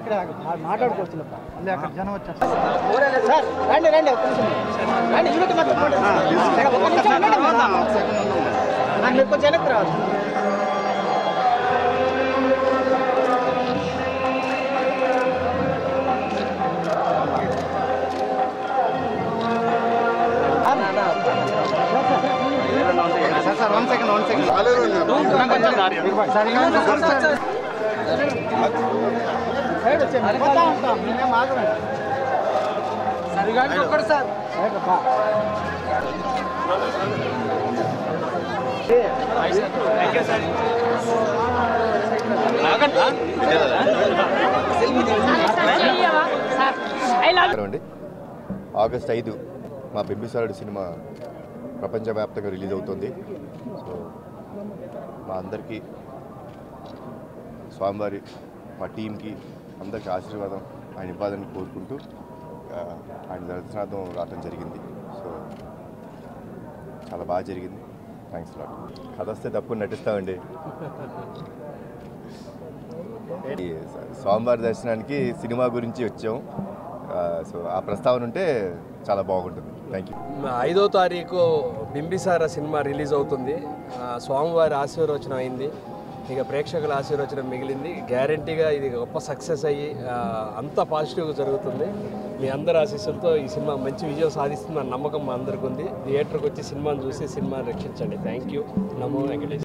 ఇక్కడ మాట్లాడుకోవచ్చు అక్కడ జనం వచ్చారు సార్ రండి రండి ఒక్క నిమిషం రండి యూనిట్ మొత్తం ఒక్క నిమిషం నాకు కొంచెం వెనక్కి రావాలి సార్ 1 సెకండ్ ఆగస్ట్ 5 మా బింబిసారుడు సినిమా ప్రపంచవ్యాప్తంగా రిలీజ్ అవుతుంది. సో మా అందరికీ స్వామివారి మా టీంకి అందరికీ ఆశీర్వాదం ఆయన ఇవ్వాలని కోరుకుంటూ ఆయన దర్శనార్థం రావడం జరిగింది. సో చాలా బాగా జరిగింది. Thanks lot. కథ వస్తే తప్పకుండా నటిస్తామండి. స్వామివారి దర్శనానికి సినిమా గురించి వచ్చాం. సో ఆ ప్రస్తావన ఉంటే చాలా బాగుంటుంది. Thank you. 5వ తారీఖు బింబిసార సినిమా రిలీజ్ అవుతుంది. స్వామివారి ఆశీర్వచనం అయింది, ఇక ప్రేక్షకుల ఆశీర్వచనం మిగిలింది. గ్యారంటీగా ఇది గొప్ప సక్సెస్ అయ్యి అంతా పాజిటివ్గా జరుగుతుంది. మీ అందరి ఆశీస్సులతో ఈ సినిమా మంచి విజయం సాధిస్తుందన్న నమ్మకం మా అందరికీ ఉంది. థియేటర్కి వచ్చి సినిమాను చూసి సినిమాని రక్షించండి. Thank you. నమో వెంకటేశ్వర.